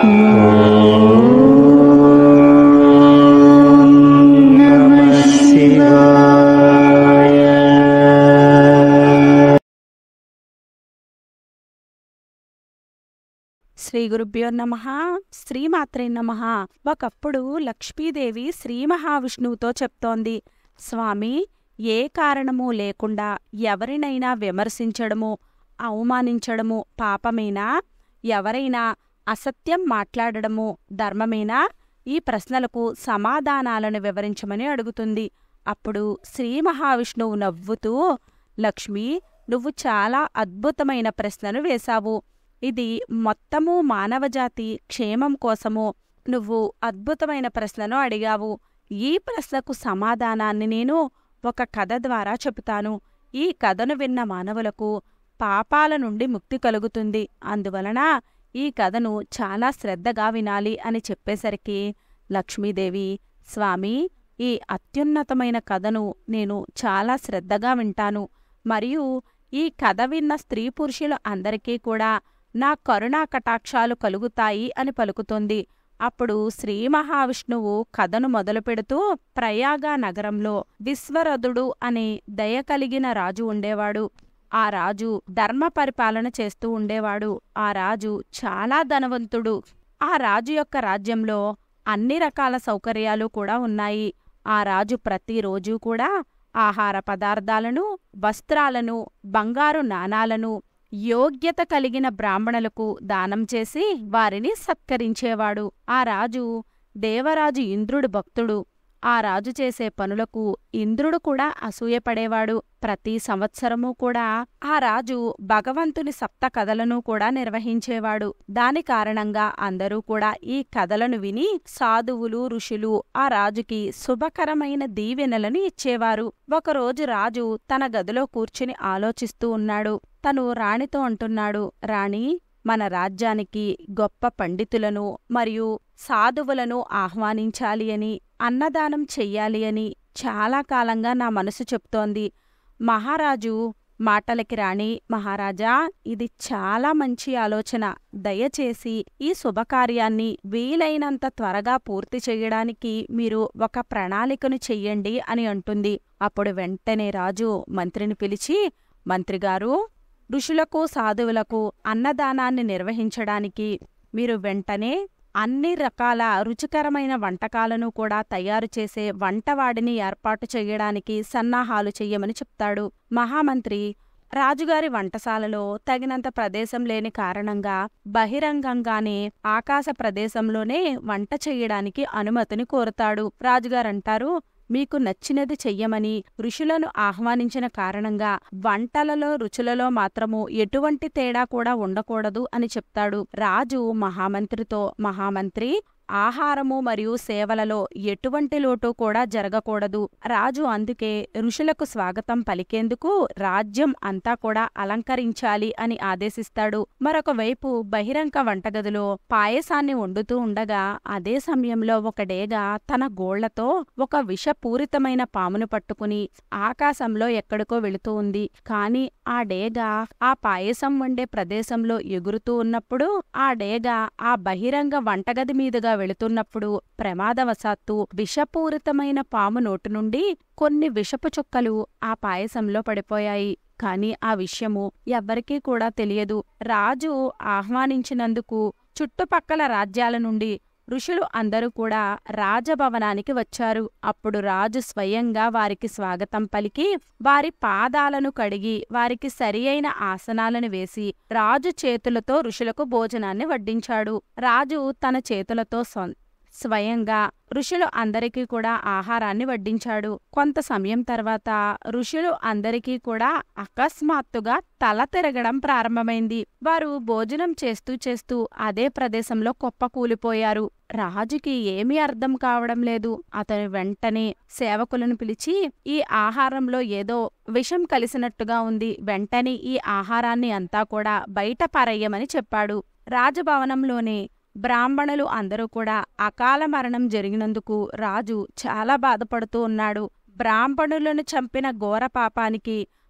శ్రీ గురుభ్యో నమః. శ్రీమాత్రే నమః. ఒకప్పుడు లక్ష్మీదేవి శ్రీ మహావిష్ణువుతో చెప్తోంది, స్వామి, ఏ కారణమూ లేకుండా ఎవరినైనా విమర్శించడము, అవమానించడము పాపమేనా? ఎవరైనా అసత్యం మాట్లాడడము ధర్మమేనా? ఈ ప్రశ్నలకు సమాధానాలను వివరించమని అడుగుతుంది. అప్పుడు శ్రీ మహావిష్ణువు నవ్వుతూ, లక్ష్మీ, నువ్వు చాలా అద్భుతమైన ప్రశ్నను వేశావు. ఇది మొత్తము మానవజాతి క్షేమం కోసము నువ్వు అద్భుతమైన ప్రశ్నను అడిగావు. ఈ ప్రశ్నకు సమాధానాన్ని నేను ఒక కథ ద్వారా చెబుతాను. ఈ కథను విన్న మానవులకు పాపాల నుండి ముక్తి కలుగుతుంది. అందువలన ఈ కథను చాలా శ్రద్ధగా వినాలి అని చెప్పేసరికి లక్ష్మీదేవి, స్వామి, ఈ అత్యున్నతమైన కథను నేను చాలా శ్రద్ధగా వింటాను. మరియు ఈ కథ విన్న స్త్రీ పురుషులు అందరికీ కూడా నా కరుణా కటాక్షాలు కలుగుతాయి అని పలుకుతుంది. అప్పుడు శ్రీ మహావిష్ణువు కథను మొదలుపెడుతూ, ప్రయాగ నగరంలో విశ్వరథుడు అనే దయ కలిగిన రాజు ఉండేవాడు. ఆ రాజు ధర్మ పరిపాలన చేస్తూ ఉండేవాడు. ఆ రాజు చాలా ధనవంతుడు. ఆ రాజు యొక్క రాజ్యంలో అన్ని రకాల సౌకర్యాలు కూడా ఉన్నాయి. ఆ రాజు ప్రతిరోజూ కూడా ఆహార పదార్థాలను, వస్త్రాలను, బంగారు నాణాలను యోగ్యత కలిగిన బ్రాహ్మణులకు దానం చేసి వారిని సత్కరించేవాడు. ఆ రాజు దేవరాజు ఇంద్రుడు భక్తుడు. ఆ రాజు చేసే పనులకు ఇంద్రుడు కూడా అసూయపడేవాడు. ప్రతి సంవత్సరమూ కూడా ఆ రాజు భగవంతుని సప్త కథలను కూడా నిర్వహించేవాడు. దాని కారణంగా అందరూ కూడా ఈ కథలను విని సాధువులు, ఋషులు ఆ రాజుకి శుభకరమైన దీవెనలను ఇచ్చేవారు. ఒకరోజు రాజు తన గదిలో కూర్చుని ఆలోచిస్తూ ఉన్నాడు. తను రాణితో అంటున్నాడు, రాణి, మన రాజ్యానికి గొప్ప పండితులను మరియు సాధువులను ఆహ్వానించాలి అని, అన్నదానం చెయ్యాలి అని చాలా కాలంగా నా మనసు చెప్తోంది. మహారాజు మాటలకి రాణి, మహారాజా, ఇది చాలా మంచి ఆలోచన. దయచేసి ఈ శుభకార్యాన్ని వీలైనంత త్వరగా పూర్తి చెయ్యడానికి మీరు ఒక ప్రణాళికను చెయ్యండి అని అంటుంది. అప్పుడు వెంటనే రాజు మంత్రిని పిలిచి, మంత్రిగారు, ఋషులకు సాధువులకు అన్నదానాన్ని నిర్వహించడానికి మీరు వెంటనే అన్ని రకాల రుచికరమైన వంటకాలను కూడా తయారు చేసే వంటవాడిని ఏర్పాటు చెయ్యడానికి సన్నాహాలు చెయ్యమని చెప్తాడు. మహామంత్రి రాజుగారి వంటశాలలో తగినంత ప్రదేశం లేని కారణంగా బహిరంగంగానే ఆకాశ ప్రదేశంలోనే వంట చెయ్యడానికి అనుమతిని కోరుతాడు. రాజుగారంటారు, మీకు నచ్చినది చెయ్యమని ఋషులను ఆహ్వానించిన కారణంగా వంటలలో రుచులలో మాత్రము ఎటువంటి తేడా కూడా ఉండకూడదు అని చెప్తాడు. రాజు మహామంత్రితో, మహామంత్రి, ఆహారము మరియు సేవలలో ఎటువంటి లోటు కూడా జరగకూడదు. రాజు అందుకే ఋషులకు స్వాగతం పలికేందుకు రాజ్యం అంతా కూడా అలంకరించాలి అని ఆదేశిస్తాడు. మరొక వైపు బహిరంగ వంటగదిలో పాయసాన్ని వండుతూ ఉండగా అదే సమయంలో ఒక డేగ తన గోళ్లతో ఒక విషపూరితమైన పామును పట్టుకుని ఆకాశంలో ఎక్కడికో వెళుతూ ఉంది. కాని ఆ డేగ ఆ పాయసం వండే ప్రదేశంలో ఎగురుతూ ఉన్నప్పుడు ఆ డేగ ఆ బహిరంగ వంటగది మీదుగా వెళుతున్నప్పుడు ప్రమాదవశాత్తు విషపూరితమైన పాము నోటి నుండి కొన్ని విషపు చుక్కలు ఆ పాయసంలో పడిపోయాయి. కాని ఆ విషయము ఎవ్వరికీ కూడా తెలియదు. రాజు ఆహ్వానించినందుకు చుట్టుపక్కల రాజ్యాల నుండి ఋషులు అందరూ కూడా రాజభవనానికి వచ్చారు. అప్పుడు రాజు స్వయంగా వారికి స్వాగతం పలికి వారి పాదాలను కడిగి వారికి సరియైన ఆసనాలను వేసి రాజు చేతులతో ఋషులకు భోజనాన్ని వడ్డించాడు. రాజు తన చేతులతో స్వయంగా ఋషులు అందరికీ కూడా ఆహారాన్ని వడ్డించాడు. కొంత సమయం తర్వాత ఋషులు అందరికీ కూడా అకస్మాత్తుగా తల తిరగడం ప్రారంభమైంది. వారు భోజనం చేస్తూ చేస్తూ అదే ప్రదేశంలో కుప్పకూలిపోయారు. రాజుకి ఏమీ అర్థం కావడం లేదు. అతను వెంటనే సేవకులను పిలిచి, ఈ ఆహారంలో ఏదో విషం కలిసినట్టుగా ఉంది, వెంటనే ఈ ఆహారాన్ని అంతా కూడా బయట పారేయమని చెప్పాడు. రాజభవనంలోనే బ్రాహ్మణులు అందరూ కూడా అకాల మరణం జరిగినందుకు రాజు చాలా బాధపడుతూ ఉన్నాడు. బ్రాహ్మణులను చంపిన ఘోర పాపానికి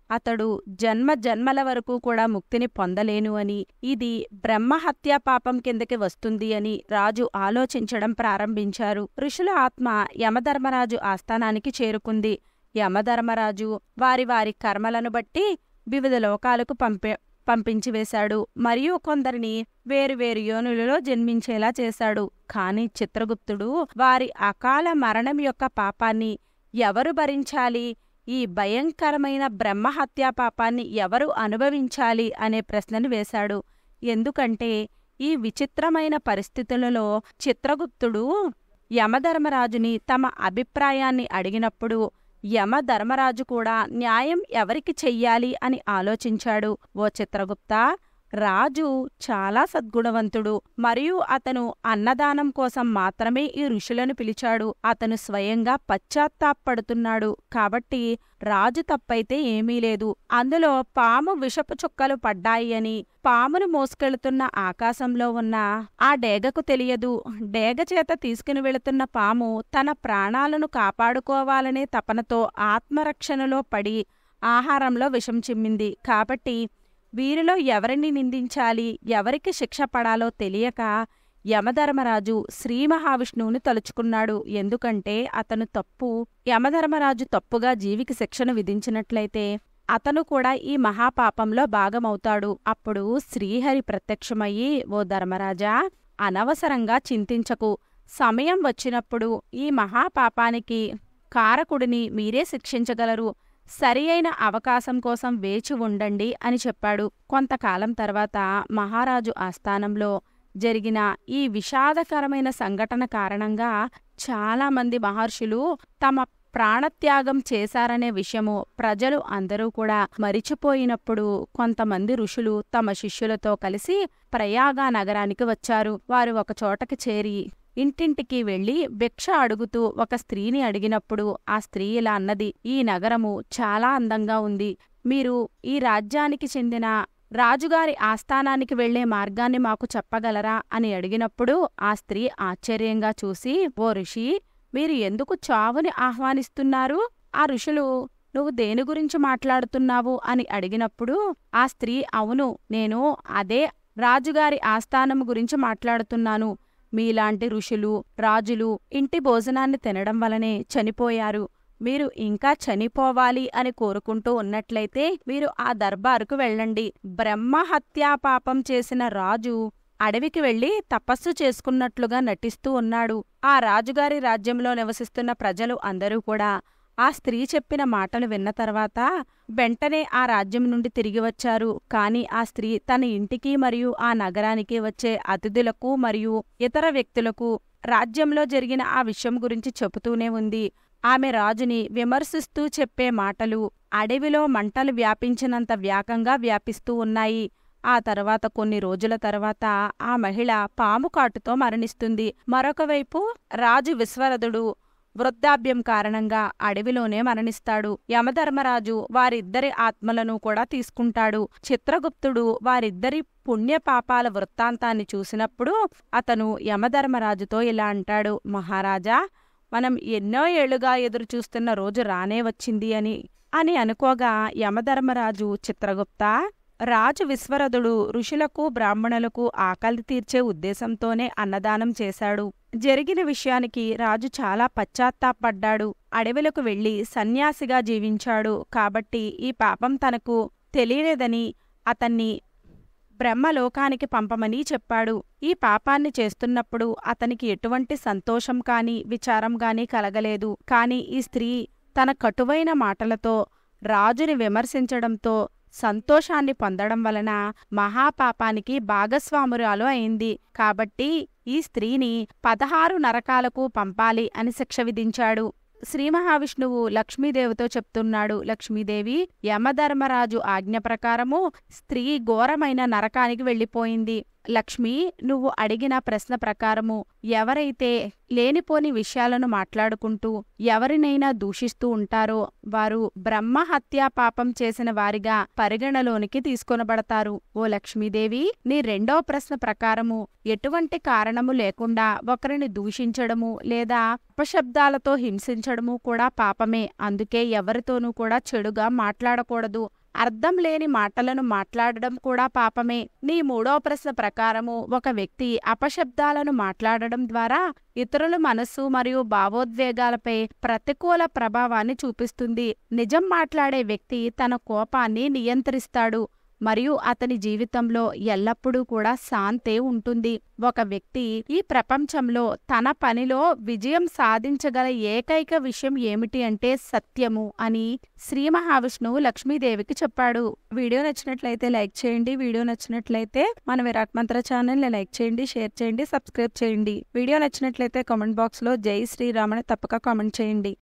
అతడు జన్మ జన్మల వరకు కూడా ముక్తిని పొందలేను అని, ఇది బ్రహ్మహత్యా పాపం కిందకి వస్తుంది అని రాజు ఆలోచించడం ప్రారంభించారు. ఋషుల ఆత్మ యమధర్మరాజు ఆస్థానానికి చేరుకుంది. యమధర్మరాజు వారి వారి కర్మలను బట్టి వివిధ లోకాలకు పంపించివేశాడు. మరియు కొందరిని వేరువేరు యోనులలో జన్మించేలా చేశాడు. కాని చిత్రగుప్తుడు వారి అకాల మరణం యొక్క పాపాన్ని ఎవరు భరించాలి, ఈ భయంకరమైన బ్రహ్మహత్యా పాపాన్ని ఎవరు అనుభవించాలి అనే ప్రశ్నను వేశాడు. ఎందుకంటే ఈ విచిత్రమైన పరిస్థితులలో చిత్రగుప్తుడు యమధర్మరాజుని తమ అభిప్రాయాన్ని అడిగినప్పుడు యమధర్మరాజు కూడా న్యాయం ఎవరికి చెయ్యాలి అని ఆలోచించాడు. ఓ చిత్రగుప్తా, రాజు చాలా సద్గుణవంతుడు మరియు అతను అన్నదానం కోసం మాత్రమే ఈ ఋషులను పిలిచాడు. అతను స్వయంగా పశ్చాత్తాపడుతున్నాడు. కాబట్టి రాజు తప్పైతే ఏమీ లేదు. అందులో పాము విషపు చుక్కలు పడ్డాయి అని పామును మోసుకెళ్తున్న ఆకాశంలో ఉన్న ఆ డేగకు తెలియదు. డేగ చేత తీసుకుని వెళుతున్న పాము తన ప్రాణాలను కాపాడుకోవాలనే తపనతో ఆత్మరక్షణలో పడి ఆహారంలో విషం చిమ్మింది. కాబట్టి వీరిలో ఎవరిని నిందించాలి, ఎవరికి శిక్ష పడాలో తెలియక యమధర్మరాజు శ్రీ మహావిష్ణువుని తలుచుకున్నాడు. ఎందుకంటే యమధర్మరాజు తప్పుగా జీవికి శిక్షను విధించినట్లయితే అతను కూడా ఈ మహాపాపంలో భాగమవుతాడు. అప్పుడు శ్రీహరి ప్రత్యక్షమయ్యి, ఓ ధర్మరాజా, అనవసరంగా చింతించకు. సమయం వచ్చినప్పుడు ఈ మహాపాపానికి కారకుడిని మీరే శిక్షించగలరు. సరి అయిన అవకాశం కోసం వేచి ఉండండి అని చెప్పాడు. కొంతకాలం తర్వాత మహారాజు ఆస్థానంలో జరిగిన ఈ విషాదకరమైన సంఘటన కారణంగా చాలామంది మహర్షులు తమ ప్రాణత్యాగం చేశారనే విషయము ప్రజలు అందరూ కూడా మరిచిపోయినప్పుడు కొంతమంది ఋషులు తమ శిష్యులతో కలిసి ప్రయాగ నగరానికి వచ్చారు. వారు ఒక చోటకి చేరి ఇంటింటికి వెళ్లి భిక్ష అడుగుతూ ఒక స్త్రీని అడిగినప్పుడు ఆ స్త్రీ ఇలా అన్నది, ఈ నగరము చాలా అందంగా ఉంది. మీరు ఈ రాజ్యానికి చెందిన రాజుగారి ఆస్థానానికి వెళ్లే మార్గాన్ని మాకు చెప్పగలరా అని అడిగినప్పుడు ఆ స్త్రీ ఆశ్చర్యంగా చూసి, ఓ ఋషి, మీరు ఎందుకు చావుని ఆహ్వానిస్తున్నారు? ఆ ఋషులు, నువ్వు దేని గురించి మాట్లాడుతున్నావు అని అడిగినప్పుడు ఆ స్త్రీ, అవును, నేను అదే రాజుగారి ఆస్థానము గురించి మాట్లాడుతున్నాను. మీలాంటి ఋషులు, రాజులు ఇంటి భోజనాన్ని తినడం వలనే చనిపోయారు. మీరు ఇంకా చనిపోవాలి అని కోరుకుంటూ ఉన్నట్లయితే మీరు ఆ దర్బారుకు వెళ్ళండి. బ్రహ్మహత్యా పాపం చేసిన రాజు అడవికి వెళ్లి తపస్సు చేసుకున్నట్లుగా నటిస్తూ ఉన్నాడు. ఆ రాజుగారి రాజ్యంలో నివసిస్తున్న ప్రజలు అందరూ కూడా ఆ స్త్రీ చెప్పిన మాటలు విన్న తర్వాత వెంటనే ఆ రాజ్యం నుండి తిరిగి వచ్చారు. కాని ఆ స్త్రీ తన ఇంటికి మరియు ఆ నగరానికి వచ్చే అతిథులకు మరియు ఇతర వ్యక్తులకు రాజ్యంలో జరిగిన ఆ విషయం గురించి చెబుతూనే ఉంది. ఆమె రాజుని విమర్శిస్తూ చెప్పే మాటలు అడవిలో మంటలు వ్యాపించినంత వ్యాకంగా వ్యాపిస్తూ ఉన్నాయి. ఆ తర్వాత కొన్ని రోజుల తర్వాత ఆ మహిళ పాము కాటుతో మరణిస్తుంది. మరొకవైపు రాజు విశ్వరథుడు వృద్ధాప్యం కారణంగా అడవిలోనే మరణిస్తాడు. యమధర్మరాజు వారిద్దరి ఆత్మలను కూడా తీసుకుంటాడు. చిత్రగుప్తుడు వారిద్దరి పుణ్యపాపాల వృత్తాంతాన్ని చూసినప్పుడు అతను యమధర్మరాజుతో ఇలా అంటాడు, మహారాజా, మనం ఎన్నో ఏళ్లుగా ఎదురుచూస్తున్న రోజు రానే వచ్చింది అని అనుకోగా యమధర్మరాజు, చిత్రగుప్తా, రాజు విశ్వరథుడు ఋషులకు బ్రాహ్మణులకు ఆకలి తీర్చే ఉద్దేశంతోనే అన్నదానం చేశాడు. జరిగిన విషయానికి రాజు చాలా పశ్చాత్తాపడ్డాడు. అడవులకు వెళ్లి సన్యాసిగా జీవించాడు. కాబట్టి ఈ పాపం తనకు తెలియలేదని అతన్ని బ్రహ్మలోకానికి పంపమని చెప్పాడు. ఈ పాపాన్ని చేస్తున్నప్పుడు అతనికి ఎటువంటి సంతోషం కాని విచారం గాని కలగలేదు. కాని ఈ స్త్రీ తన కటువైన మాటలతో రాజుని విమర్శించడంతో సంతోషాన్ని పొందడం వలన మహాపాపానికి భాగస్వామురాలు అయింది. కాబట్టి ఈ స్త్రీని 16 నరకాలకు పంపాలి అని శిక్ష విధించాడు. శ్రీ మహావిష్ణువు లక్ష్మీదేవితో చెప్తున్నాడు, లక్ష్మీదేవి, యమధర్మరాజు ఆజ్ఞ ప్రకారము స్త్రీ ఘోరమైన నరకానికి వెళ్లిపోయింది. లక్ష్మి, నువ్వు అడిగిన ప్రశ్న ప్రకారము ఎవరైతే లేనిపోని విషయాలను మాట్లాడుకుంటూ ఎవరినైనా దూషిస్తూ ఉంటారో వారు బ్రహ్మహత్యా పాపం చేసిన వారిగా పరిగణలోనికి తీసుకొనబడతారు. ఓ లక్ష్మీదేవి, నీ రెండో ప్రశ్న ప్రకారము ఎటువంటి కారణము లేకుండా ఒకరిని దూషించడము లేదా అపశబ్దాలతో హింసించడము కూడా పాపమే. అందుకే ఎవరితోనూ కూడా చెడుగా మాట్లాడకూడదు. అర్థం లేని మాటలను మాట్లాడడం కూడా పాపమే. నీ మూడో ప్రశ్న ప్రకారము ఒక వ్యక్తి అపశబ్దాలను మాట్లాడడం ద్వారా ఇతరుల మనస్సు మరియు భావోద్వేగాలపై ప్రతికూల ప్రభావాన్ని చూపిస్తుంది. నిజం మాట్లాడే వ్యక్తి తన కోపాన్ని నియంత్రిస్తాడు మరియు అతని జీవితంలో ఎల్లప్పుడూ కూడా శాంతే ఉంటుంది. ఒక వ్యక్తి ఈ ప్రపంచంలో తన పనిలో విజయం సాధించగల ఏకైక విషయం ఏమిటి అంటే సత్యము అని శ్రీ మహావిష్ణువు లక్ష్మీదేవికి చెప్పాడు. వీడియో నచ్చినట్లయితే లైక్ చేయండి. వీడియో నచ్చినట్లయితే మన విరాట్ మంత్ర ఛానల్ని లైక్ చేయండి, షేర్ చేయండి, సబ్స్క్రైబ్ చేయండి. వీడియో నచ్చినట్లయితే కామెంట్ బాక్స్లో జై శ్రీరామ్ అని తప్పక కామెంట్ చేయండి.